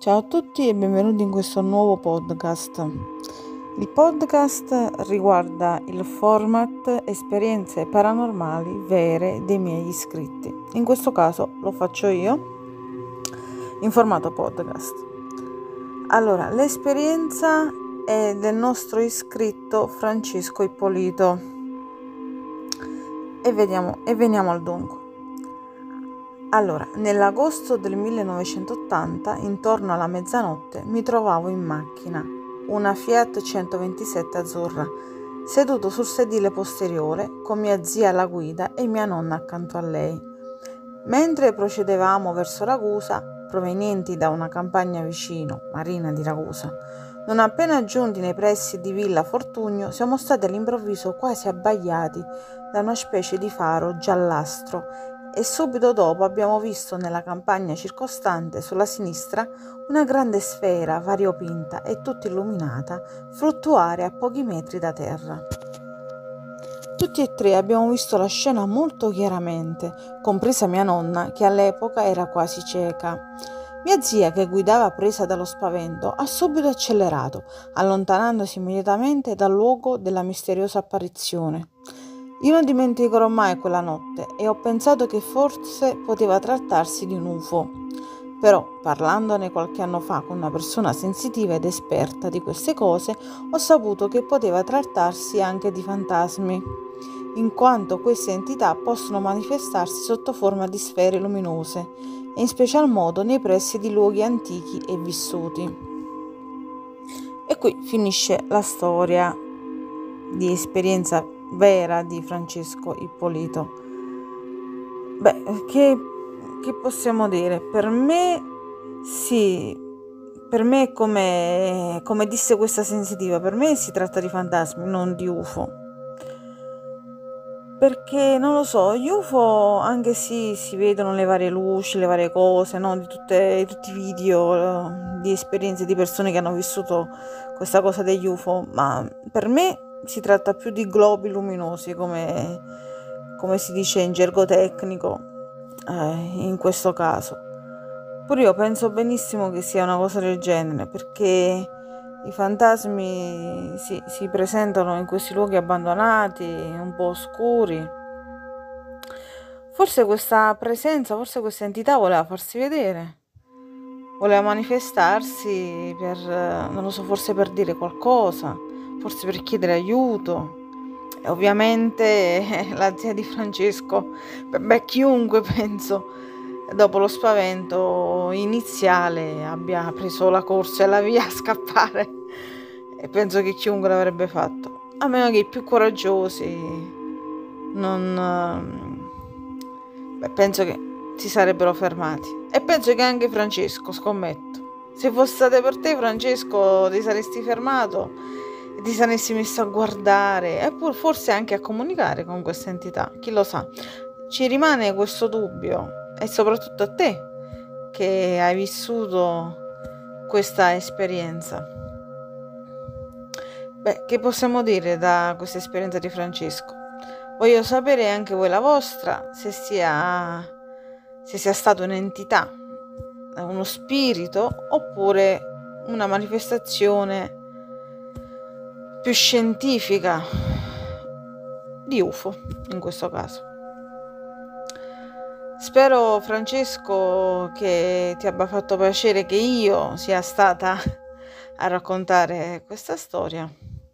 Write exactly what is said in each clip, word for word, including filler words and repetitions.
Ciao a tutti e benvenuti in questo nuovo podcast. Il podcast riguarda il format esperienze paranormali vere dei miei iscritti. In questo caso lo faccio io in formato podcast. Allora, l'esperienza è del nostro iscritto Francesco Ippolito e vediamo e veniamo al dunque. Allora, nell'agosto del millenovecentottanta, intorno alla mezzanotte, mi trovavo in macchina, una Fiat centoventisette azzurra, seduto sul sedile posteriore con mia zia alla guida e mia nonna accanto a lei. Mentre procedevamo verso Ragusa, provenienti da una campagna vicino, Marina di Ragusa, non appena giunti nei pressi di Villa Fortunio, siamo stati all'improvviso quasi abbagliati da una specie di faro giallastro e subito dopo abbiamo visto nella campagna circostante sulla sinistra una grande sfera variopinta e tutta illuminata fluttuare a pochi metri da terra. Tutti e tre abbiamo visto la scena molto chiaramente, compresa mia nonna che all'epoca era quasi cieca. Mia zia, che guidava presa dallo spavento, ha subito accelerato, allontanandosi immediatamente dal luogo della misteriosa apparizione. Io non dimenticherò mai quella notte e ho pensato che forse poteva trattarsi di un U F O. Però, parlandone qualche anno fa con una persona sensitiva ed esperta di queste cose, ho saputo che poteva trattarsi anche di fantasmi, in quanto queste entità possono manifestarsi sotto forma di sfere luminose e in special modo nei pressi di luoghi antichi e vissuti. E qui finisce la storia di esperienza vera di Francesco Ippolito. Beh, che, che possiamo dire? Per me sì, per me come, come disse questa sensitiva, per me si tratta di fantasmi, non di U F O. Perché non lo so, gli U F O anche sì, si vedono le varie luci, le varie cose, no? Di tutte, tutti i video di esperienze di persone che hanno vissuto questa cosa degli U F O, ma per me si tratta più di globi luminosi, come, come si dice in gergo tecnico, eh, in questo caso. Pure io penso benissimo che sia una cosa del genere, perché i fantasmi si, si presentano in questi luoghi abbandonati, un po' oscuri. Forse questa presenza, forse questa entità voleva farsi vedere, voleva manifestarsi per, non lo so, forse per dire qualcosa, forse per chiedere aiuto. E ovviamente eh, la zia di Francesco, beh, chiunque penso dopo lo spavento iniziale abbia preso la corsa e la via a scappare, e penso che chiunque l'avrebbe fatto, a meno che i più coraggiosi non beh, penso che si sarebbero fermati. E penso che anche Francesco, scommetto, se fosse stato per te, Francesco, ti saresti fermato e ti saresti messo a guardare e pur forse anche a comunicare con questa entità, chi lo sa. Ci rimane questo dubbio, e soprattutto a te che hai vissuto questa esperienza. Beh, che possiamo dire da questa esperienza di Francesco? Voglio sapere anche voi la vostra, se sia, se sia stata un'entità, uno spirito, oppure una manifestazione più scientifica di U F O in questo caso. Spero, Francesco, che ti abbia fatto piacere che io sia stata a raccontare questa storia.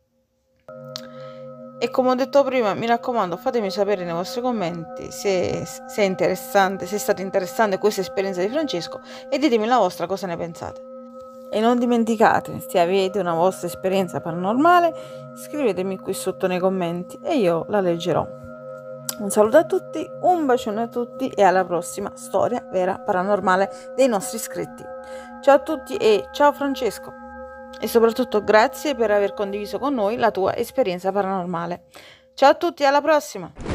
E come ho detto prima, mi raccomando, fatemi sapere nei vostri commenti se, se è interessante, se è stata interessante questa esperienza di Francesco, e ditemi la vostra, cosa ne pensate. E non dimenticate, se avete una vostra esperienza paranormale, scrivetemi qui sotto nei commenti e io la leggerò. Un saluto a tutti, un bacione a tutti e alla prossima storia vera paranormale dei nostri iscritti. Ciao a tutti e ciao Francesco! E soprattutto grazie per aver condiviso con noi la tua esperienza paranormale. Ciao a tutti, alla prossima!